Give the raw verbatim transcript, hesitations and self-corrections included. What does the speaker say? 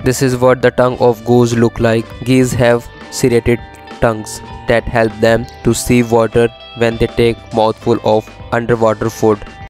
This is what the tongue of goose look like. Geese have serrated tongues that help them to sieve water when they take mouthful of underwater food.